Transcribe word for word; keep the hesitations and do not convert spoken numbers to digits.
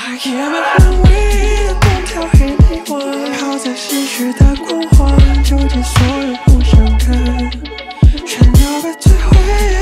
夜晚很微的光调黑内弯，泡在逝去的光环，纠结所有不想看，全都被摧毁。